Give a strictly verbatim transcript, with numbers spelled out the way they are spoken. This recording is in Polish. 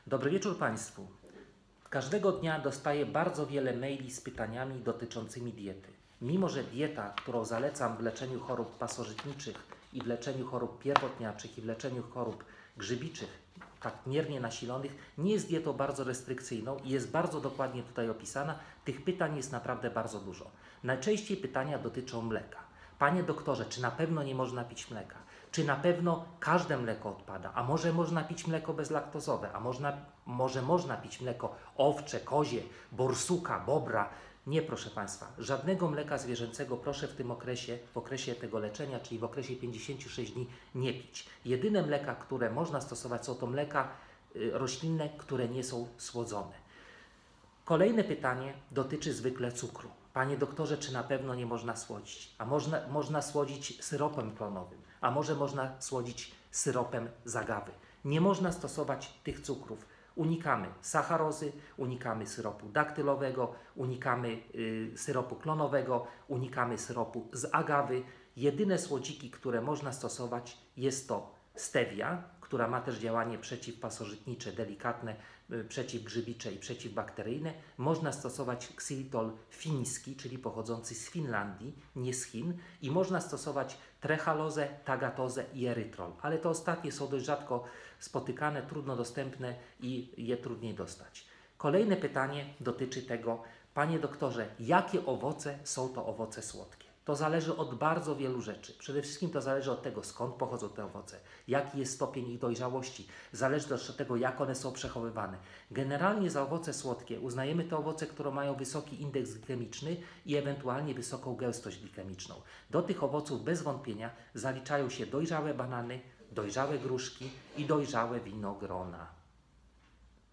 Dobry wieczór Państwu. Każdego dnia dostaję bardzo wiele maili z pytaniami dotyczącymi diety. Mimo że dieta, którą zalecam w leczeniu chorób pasożytniczych i w leczeniu chorób pierwotniaczych i w leczeniu chorób grzybiczych, tak miernie nasilonych, nie jest dietą bardzo restrykcyjną i jest bardzo dokładnie tutaj opisana, tych pytań jest naprawdę bardzo dużo. Najczęściej pytania dotyczą mleka. Panie doktorze, czy na pewno nie można pić mleka? Czy na pewno każde mleko odpada? A może można pić mleko bezlaktozowe? A można, może można pić mleko owcze, kozie, borsuka, bobra? Nie, proszę Państwa, żadnego mleka zwierzęcego proszę w tym okresie, w okresie tego leczenia, czyli w okresie pięćdziesięciu sześciu dni nie pić. Jedyne mleka, które można stosować, są to mleka y, roślinne, które nie są słodzone. Kolejne pytanie dotyczy zwykle cukru. Panie doktorze, czy na pewno nie można słodzić? A można, można słodzić syropem klonowym, a może można słodzić syropem z agawy. Nie można stosować tych cukrów. Unikamy sacharozy, unikamy syropu daktylowego, unikamy y, syropu klonowego, unikamy syropu z agawy. Jedyne słodziki, które można stosować, jest to stevia, która ma też działanie przeciwpasożytnicze, delikatne, y, przeciwgrzybicze i przeciwbakteryjne. Można stosować ksylitol fiński, czyli pochodzący z Finlandii, nie z Chin. I można stosować trechalozę, tagatozę i erytrol. Ale te ostatnie są dość rzadko spotykane, trudno dostępne i je trudniej dostać. Kolejne pytanie dotyczy tego, panie doktorze, jakie owoce są to owoce słodkie? To zależy od bardzo wielu rzeczy. Przede wszystkim to zależy od tego, skąd pochodzą te owoce, jaki jest stopień ich dojrzałości, zależy też od tego, jak one są przechowywane. Generalnie za owoce słodkie uznajemy te owoce, które mają wysoki indeks glikemiczny i ewentualnie wysoką gęstość glikemiczną. Do tych owoców bez wątpienia zaliczają się dojrzałe banany, dojrzałe gruszki i dojrzałe winogrona.